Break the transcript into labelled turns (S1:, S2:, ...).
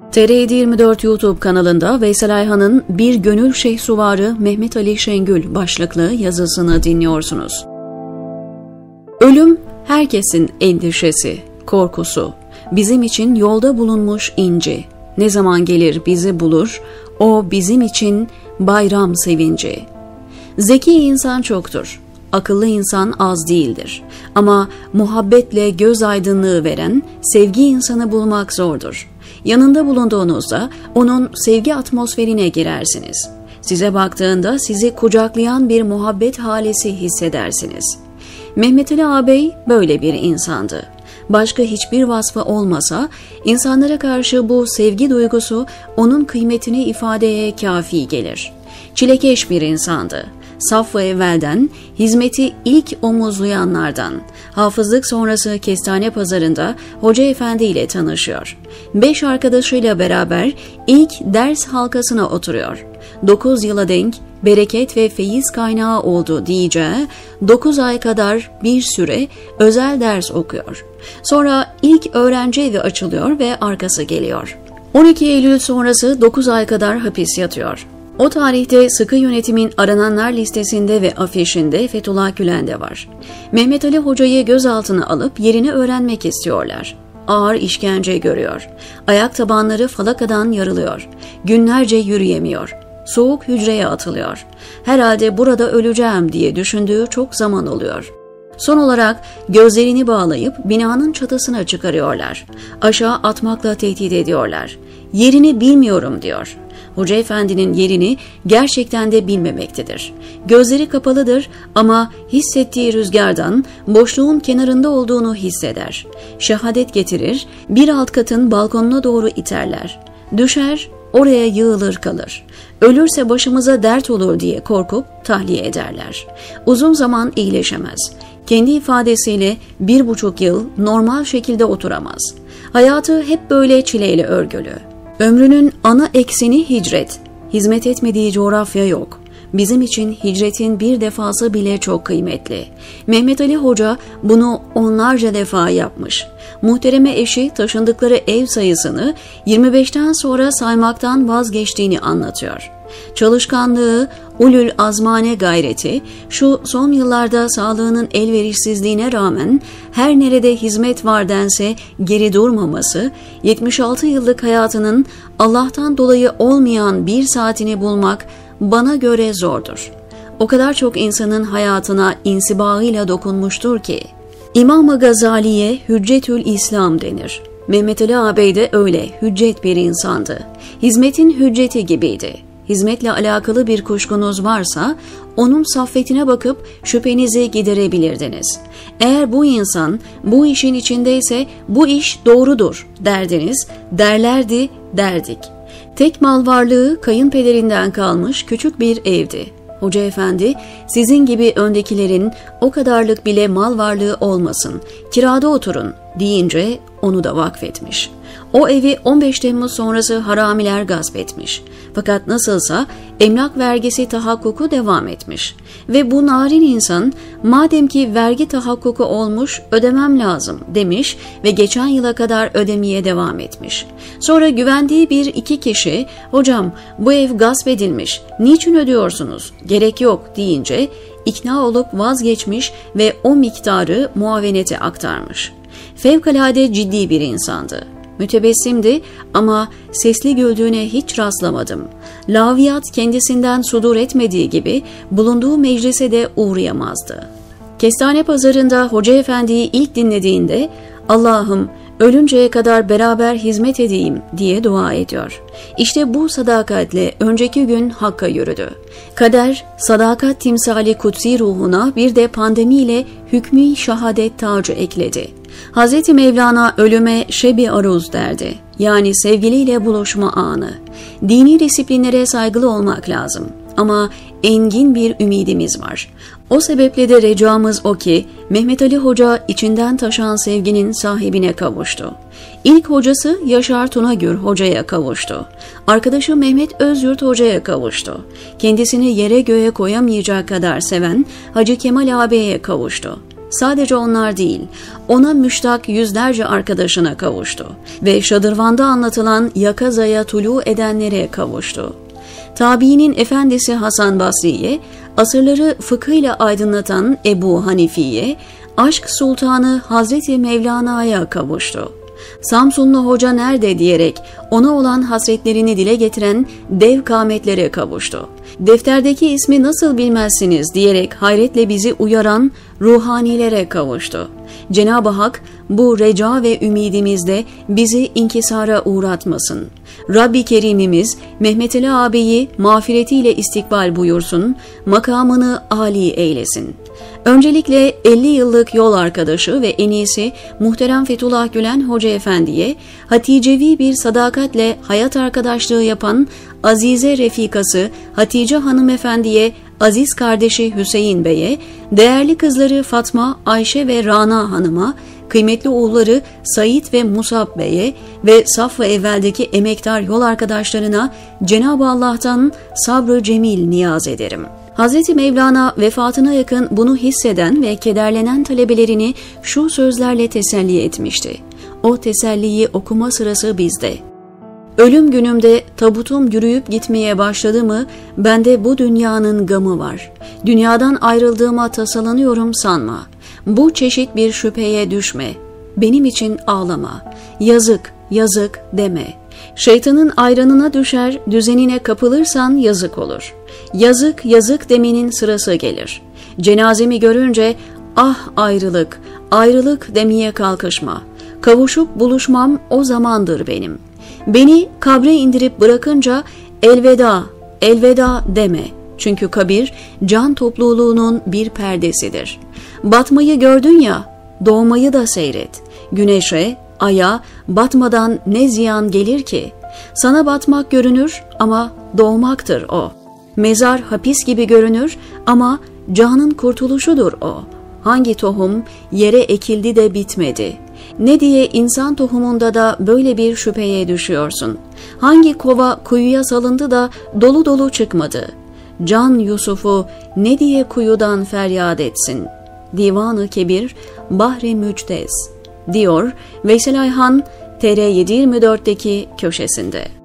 S1: TR724 YouTube kanalında Veysel Ayhan'ın Bir Gönül Şehsuvarı Mehmet Ali Şengül başlıklı yazısını dinliyorsunuz. Ölüm herkesin endişesi, korkusu, bizim için yolda bulunmuş inci. Ne zaman gelir bizi bulur, o bizim için bayram sevinci. Zeki insan çoktur, akıllı insan az değildir. Ama muhabbetle göz aydınlığı veren sevgi insanı bulmak zordur. Yanında bulunduğunuzda onun sevgi atmosferine girersiniz. Size baktığında sizi kucaklayan bir muhabbet halesi hissedersiniz. Mehmet Ali ağabey böyle bir insandı. Başka hiçbir vasfı olmasa insanlara karşı bu sevgi duygusu onun kıymetini ifadeye kafi gelir. Çilekeş bir insandı. Saf-ı evvelden, hizmeti ilk omuzlayanlardan, hafızlık sonrası Kestane Pazarı'nda Hoca Efendi ile tanışıyor. 5 arkadaşıyla beraber ilk ders halkasına oturuyor. 9 yıla denk bereket ve feyiz kaynağı oldu diyeceği 9 ay kadar bir süre özel ders okuyor. Sonra ilk öğrenci evi açılıyor ve arkası geliyor. 12 Eylül sonrası 9 ay kadar hapis yatıyor. O tarihte sıkı yönetimin arananlar listesinde ve afişinde Fethullah Gülen de var. Mehmet Ali Hoca'yı gözaltına alıp yerini öğrenmek istiyorlar. Ağır işkence görüyor. Ayak tabanları falakadan yarılıyor. Günlerce yürüyemiyor. Soğuk hücreye atılıyor. Herhalde burada öleceğim diye düşündüğü çok zaman oluyor. Son olarak gözlerini bağlayıp binanın çatısına çıkarıyorlar. Aşağı atmakla tehdit ediyorlar. Yerini bilmiyorum diyor. Hoca Efendi'nin yerini gerçekten de bilmemektedir. Gözleri kapalıdır ama hissettiği rüzgardan boşluğun kenarında olduğunu hisseder. Şehadet getirir, bir alt katın balkonuna doğru iterler. Düşer, oraya yığılır kalır. Ölürse başımıza dert olur diye korkup tahliye ederler. Uzun zaman iyileşemez. Kendi ifadesiyle 1,5 yıl normal şekilde oturamaz. Hayatı hep böyle çileyle örgülü. Ömrünün ana ekseni hicret. Hizmet etmediği coğrafya yok. Bizim için hicretin bir defası bile çok kıymetli. Mehmet Ali Hoca bunu onlarca defa yapmış. Muhtereme eşi taşındıkları ev sayısını 25'ten sonra saymaktan vazgeçtiğini anlatıyor. Çalışkanlığı, ulul azmane gayreti, şu son yıllarda sağlığının elverişsizliğine rağmen her nerede hizmet var dense geri durmaması, 76 yıllık hayatının Allah'tan dolayı olmayan bir saatini bulmak bana göre zordur. O kadar çok insanın hayatına insibağıyla dokunmuştur ki. İmam-ı Gazali'ye Hüccetül İslam denir. Mehmet Ali ağabey de öyle hüccet bir insandı. Hizmetin hücceti gibiydi. Hizmetle alakalı bir kuşkunuz varsa onun saffetine bakıp şüphenizi giderebilirdiniz. Eğer bu insan bu işin içindeyse bu iş doğrudur derdiniz, derlerdi, derdik. Tek mal varlığı kayınpederinden kalmış küçük bir evdi. Hoca Efendi, sizin gibi öndekilerin o kadarlık bile mal varlığı olmasın, kirada oturun deyince onu da vakfetmiş. O evi 15 Temmuz sonrası haramiler gasp etmiş. Fakat nasılsa emlak vergisi tahakkuku devam etmiş. Ve bu narin insan madem ki vergi tahakkuku olmuş ödemem lazım demiş ve geçen yıla kadar ödemeye devam etmiş. Sonra güvendiği bir iki kişi hocam bu ev gasp edilmiş niçin ödüyorsunuz gerek yok deyince ikna olup vazgeçmiş ve o miktarı muavenete aktarmış. Fevkalade ciddi bir insandı. Mütebessimdi ama sesli güldüğüne hiç rastlamadım. Laviyat kendisinden sudur etmediği gibi bulunduğu meclise de uğrayamazdı. Kestane Pazarı'nda Hoca Efendi'yi ilk dinlediğinde Allah'ım ölünceye kadar beraber hizmet edeyim diye dua ediyor. İşte bu sadakatle önceki gün Hakk'a yürüdü. Kader, sadakat timsali kutsi ruhuna bir de pandemiyle hükmü şehadet tacı ekledi. Hz. Mevlana ölüme şebi aruz derdi. Yani sevgiliyle buluşma anı. Dini disiplinlere saygılı olmak lazım. Ama engin bir ümidimiz var. O sebeple de recamız o ki Mehmet Ali Hoca içinden taşan sevginin sahibine kavuştu. İlk hocası Yaşar Tunagür Hoca'ya kavuştu. Arkadaşı Mehmet Özyurt Hoca'ya kavuştu. Kendisini yere göğe koyamayacak kadar seven Hacı Kemal ağabeye kavuştu. Sadece onlar değil, ona müştak yüzlerce arkadaşına kavuştu ve şadırvanda anlatılan yakazaya tulu edenlere kavuştu. Tabiinin efendisi Hasan Basri'ye, asırları fıkhıyla aydınlatan Ebu Hanifi'ye, aşk sultanı Hazreti Mevlana'ya kavuştu. Samsunlu hoca nerede diyerek ona olan hasretlerini dile getiren dev kâmetlere kavuştu. Defterdeki ismi nasıl bilmezsiniz diyerek hayretle bizi uyaran ruhanilere kavuştu. Cenab-ı Hak bu reca ve ümidimizde bizi inkisara uğratmasın. Rabbi Kerimimiz Mehmet Ali ağabeyi mağfiretiyle istikbal buyursun, makamını âli eylesin. Öncelikle 50 yıllık yol arkadaşı ve en iyisi muhterem Fethullah Gülen Hoca Efendi'ye, Haticevi bir sadakatle hayat arkadaşlığı yapan azize refikası Hatice Hanımefendi'ye, aziz kardeşi Hüseyin Bey'e, değerli kızları Fatma, Ayşe ve Rana Hanım'a, kıymetli oğulları Said ve Musab Bey'e ve saf-ı evveldeki emektar yol arkadaşlarına Cenab-ı Allah'tan sabrı cemil niyaz ederim. Hazreti Mevlana vefatına yakın bunu hisseden ve kederlenen talebelerini şu sözlerle teselli etmişti. O teselliyi okuma sırası bizde. Ölüm günümde tabutum yürüyüp gitmeye başladı mı, bende bu dünyanın gamı var. Dünyadan ayrıldığıma tasalanıyorum sanma. Bu çeşit bir şüpheye düşme. Benim için ağlama. Yazık, yazık deme. Şeytanın ayranına düşer, düzenine kapılırsan yazık olur. Yazık, yazık demenin sırası gelir. Cenazemi görünce, ah ayrılık, ayrılık demeye kalkışma. Kavuşup buluşmam o zamandır benim. Beni kabre indirip bırakınca elveda, elveda deme. Çünkü kabir can topluluğunun bir perdesidir. Batmayı gördün ya, doğmayı da seyret. Güneşe, aya batmadan ne ziyan gelir ki? Sana batmak görünür ama doğmaktır o. Mezar hapis gibi görünür ama canın kurtuluşudur o. Hangi tohum yere ekildi de bitmedi? Ne diye insan tohumunda da böyle bir şüpheye düşüyorsun? Hangi kova kuyuya salındı da dolu dolu çıkmadı? Can Yusuf'u ne diye kuyudan feryat etsin? Divan-ı Kebir, Bahri Müctez, diyor Veysel Ayhan TR724'deki köşesinde.